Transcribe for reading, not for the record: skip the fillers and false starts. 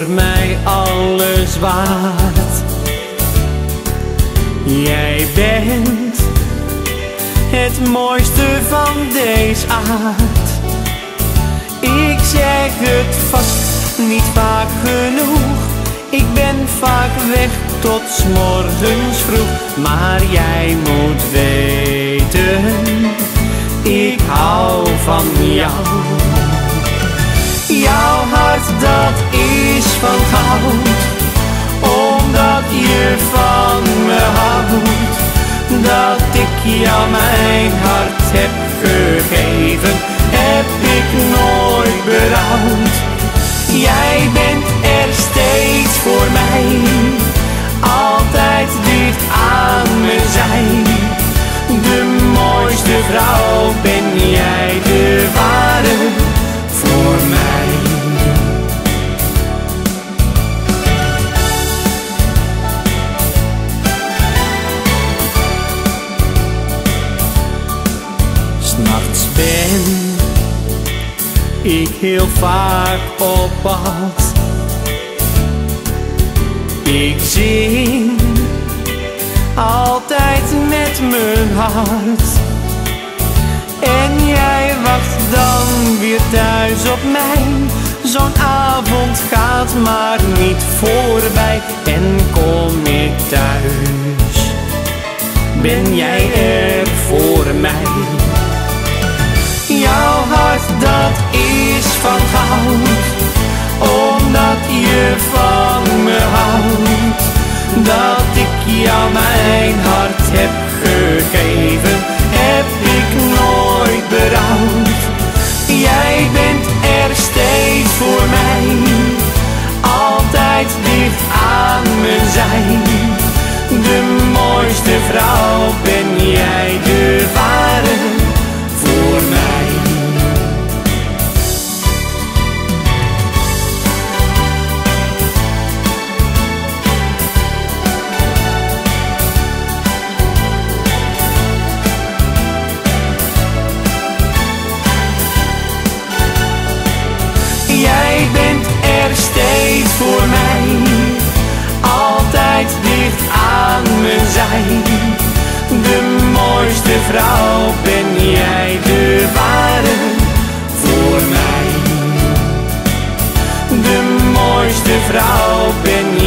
voor mij alles waard. Jij bent het mooiste van deze aard. Ik zeg het vast niet vaak genoeg, ik ben vaak weg tot 's morgens vroeg. Maar jij moet weten, ik hou van jou. Jouw hart dat is van goud, omdat je van me houdt. Dat ik jou mijn hart heb gegeven, heb ik nooit berouwd. Jij bent er steeds voor mij, altijd dicht aan me zijn. De mooiste vrouw ben jij, de ware voor mij. S'nachts ben ik heel vaak op pad. Ik zing altijd met mijn hart. En jij wacht dan weer thuis op mij. Zo'n avond gaat maar niet voorbij. En kom ik thuis, ben jij er voor mij. Jouw hart dat is van goud, omdat je van me houdt. Dat ik jou mijn hart heb gegeven, heb ik nooit berouwd. Jij bent er steeds voor mij, altijd dicht aan me zijn. De mooiste vrouw ben jij, de ware voor mij. Jij bent er steeds voor mij, altijd dicht aan me zijn. De mooiste vrouw ben jij, de ware voor mij. De mooiste vrouw ben jij.